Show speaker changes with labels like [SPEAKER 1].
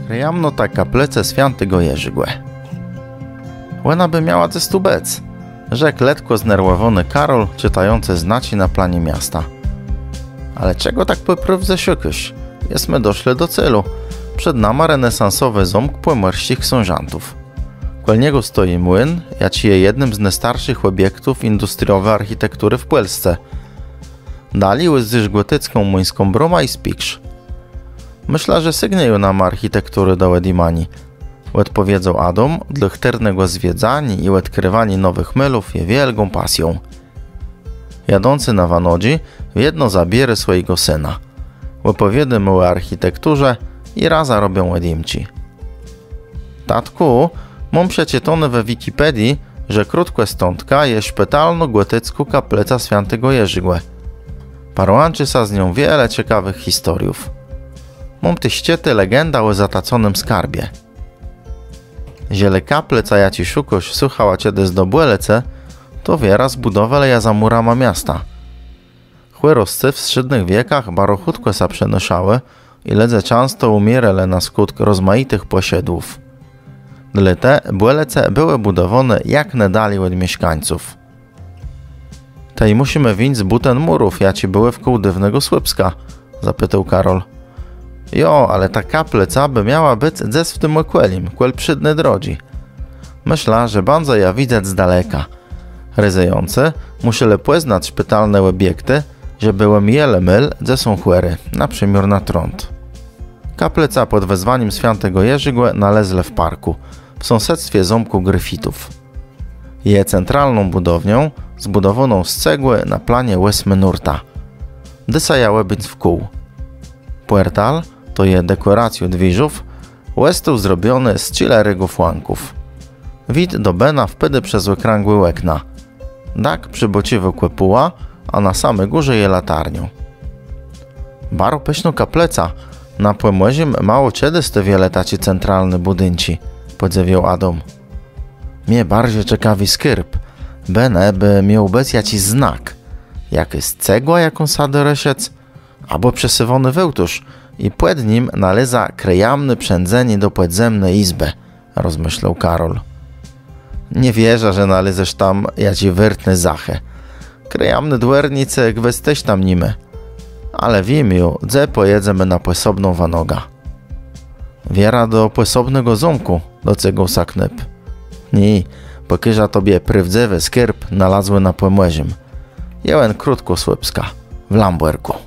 [SPEAKER 1] Kryjamno ta kaplece świętego Jerzygłe. Łena by miała ze stubec, rzekł letko znerwowany Karol, czytający znaci na planie miasta. Ale czego tak popryw zasiukyś? Jesteśmy doszli do celu. Przed nami renesansowy ząbk płomorskich sążantów. Koło niego stoi młyn, jaci je jednym z najstarszych obiektów industriowej architektury w Polsce. Dali łyzdyż gotycką młyńską broma i spiksz. Myślę, że sygnieją nam architektury do Edimani. Odpowiedzą Adam, dla chternego zwiedzania i odkrywania nowych mylów je wielką pasją. Jadący na Wanodzi jedno zabierze swojego syna. Opowiedy mu o architekturze i raza robią Edimci. Tatku, mam przeczytane we Wikipedii, że krótko stądka jest szpitalno-gotycku kapleca świętego Jerzygłe. Parołanczy sa z nią wiele ciekawych historiów. Mam ty ściety legenda o zataconym skarbie. Ziele kapleca ja ci szukoś słuchała ciedy z dobłelece, to wiera zbudowę ja za murama miasta. Chłyroscy w strzydnych wiekach barochutko sa przenoszały i ledze często umierele na skutk rozmaitych posiedłów. Dla te błelece były budowane jak nedali od mieszkańców. Tej musimy winć z buten murów, jaci były w koło dywnego Słupska, zapytał Karol. Jo, ale ta kapleca by miała być zes w tym okwelim, kwel przydny drodzi. Myślę, że bardzo ja widzę z daleka. Ryzyjący musieli poznać szpitalne obiekty, że byłem jele myl, ze są chłery, na przymór na trąd. Kapleca pod wezwaniem świętego Jerzygłe nalezle w parku, w sąsiedztwie ząbku Gryfitów. Je centralną budownią, zbudowaną z cegły na planie Westminurta. Dysajały być w kół. Puertal to je dekoracją dwiżów, łestu zrobiony z 4 flanków. Wid do Bena wpedy przez okrągłe łekna. Dak przybociwy kłepuła, a na samej górze je latarnią. Baro pyszno kapleca, na płemozim mało ciedysty wiele taci centralny budynci, podziewiał Adam. Mnie bardziej ciekawi skierb, Bene by miał bez jakiś znak, jak jest cegła jaką sady resiec, albo przesywony wełtusz i płed nim naleza krejamny przędzenie do podzemnej izby, rozmyślał Karol. Nie wierzę, że nalezysz tam jaci wyrtny zachę. Krejamny dwernicy gwesteś tam nimy. Ale w imiu dze pojedzemy na posobną wanoga. Wiera do posobnego ząbku, docegł Saknyp. Nie, pokyża tobie prywdzewy skierb nalazły na płemłezim. Jełen krótko Słupska, w Lamberku.